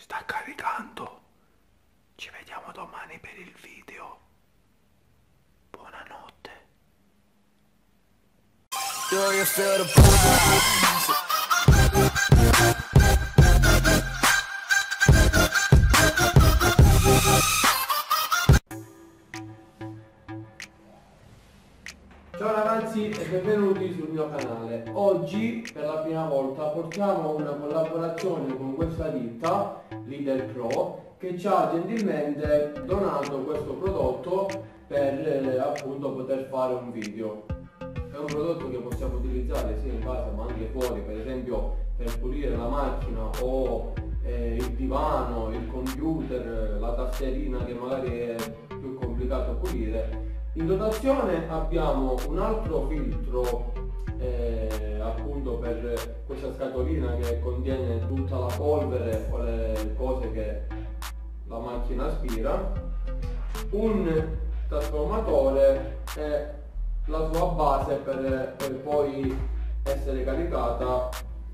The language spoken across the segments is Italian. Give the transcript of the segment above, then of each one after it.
sta caricando. Ci vediamo domani per il video. Buonanotte. Ciao ragazzi e benvenuti sul mio canale. Oggi per la prima volta portiamo una collaborazione con questa ditta Lidl Pro che ci ha gentilmente donato questo prodotto per appunto poter fare un video. È un prodotto che possiamo utilizzare sia in casa ma anche fuori, per esempio per pulire la macchina o il divano, il computer, la tastierina che magari è più complicato pulire. In dotazione abbiamo un altro filtro appunto per questa scatolina che contiene tutta la polvere o le cose che la macchina aspira, un trasformatore e la sua base per poi essere caricata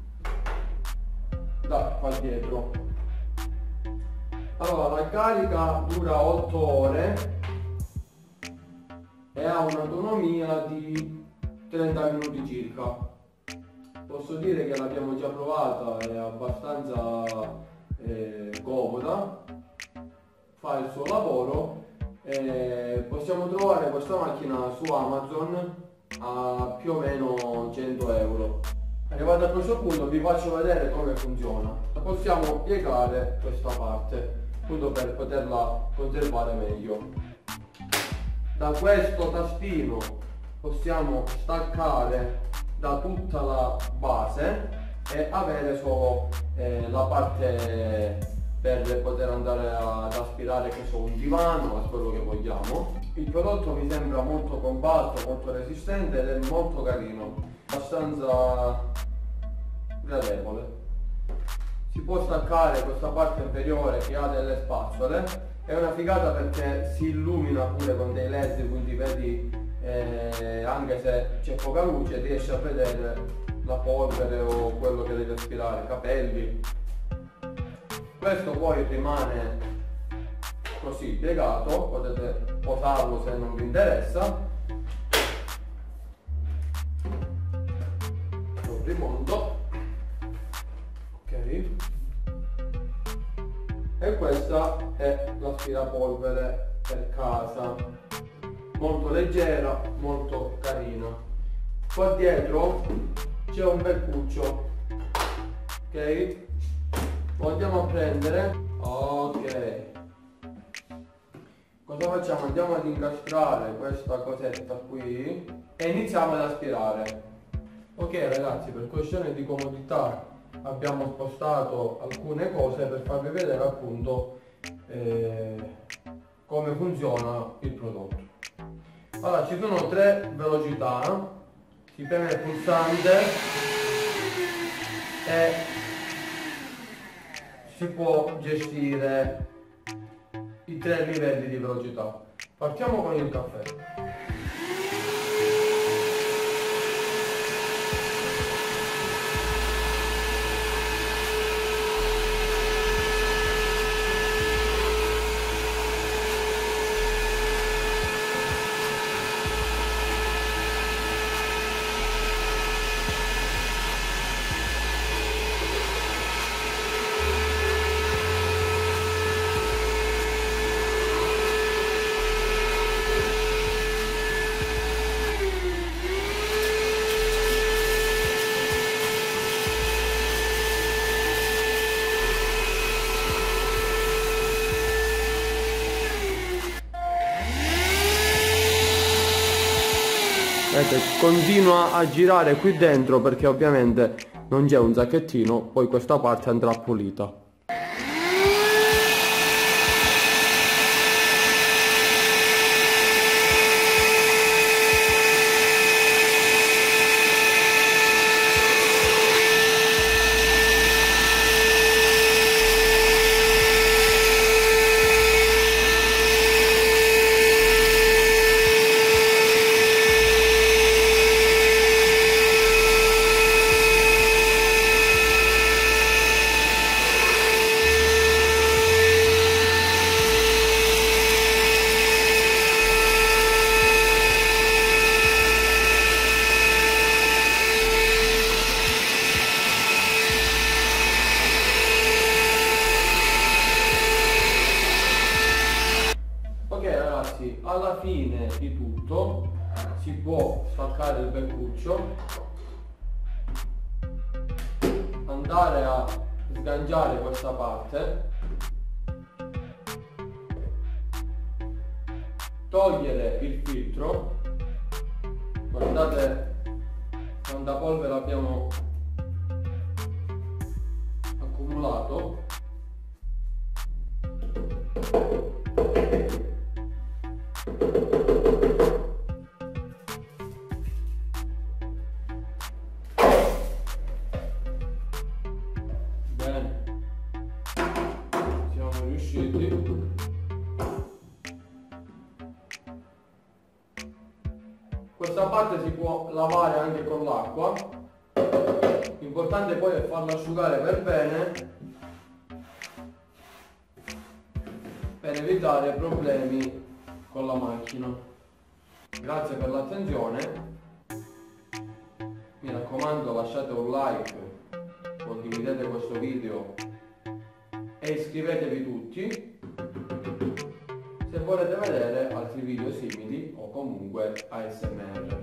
da qua dietro. Allora, la carica dura 8 ore e ha un'autonomia di 30 minuti circa. Posso dire che l'abbiamo già provata, è abbastanza comoda, fa il suo lavoro. Possiamo trovare questa macchina su Amazon a più o meno 100 euro. Arrivato a questo punto vi faccio vedere come funziona. Possiamo piegare questa parte appunto per poterla conservare meglio. Da questo tastino possiamo staccare da tutta la base e avere solo la parte per poter andare ad aspirare, che so, un divano, quello che vogliamo. Il prodotto mi sembra molto compatto, molto resistente ed è molto carino, abbastanza gradevole. Si può staccare questa parte inferiore che ha delle spazzole. È una figata perché si illumina pure con dei led, quindi vedi anche se c'è poca luce riesci a vedere la polvere o quello che devi aspirare, capelli. Questo poi rimane così piegato, potete posarlo se non vi interessa. Lo rimonto, ok. E questa è l'aspirapolvere per casa, molto leggera, molto carina. Qua dietro c'è un bel cuccio, ok? Lo andiamo a prendere, ok. Cosa facciamo? Andiamo ad incastrare questa cosetta qui e iniziamo ad aspirare. Ok ragazzi, per questione di comodità abbiamo spostato alcune cose per farvi vedere appunto come funziona il prodotto. Allora, ci sono 3 velocità, si preme il pulsante e si può gestire i 3 livelli di velocità. Partiamo con il caffè. Vedete, continua a girare qui dentro perché ovviamente non c'è un sacchettino, poi questa parte andrà pulita. ragazzi, alla fine di tutto si può staccare il beccuccio, andare a sganciare questa parte, togliere il filtro. Guardate quanta polvere abbiamo accumulato. Bene, siamo riusciti. Questa parte si può lavare anche con l'acqua, l'importante poi è farla asciugare per bene per evitare problemi con la macchina. Grazie per l'attenzione, mi raccomando lasciate un like, condividete questo video e iscrivetevi tutti se volete vedere altri video simili o comunque ASMR.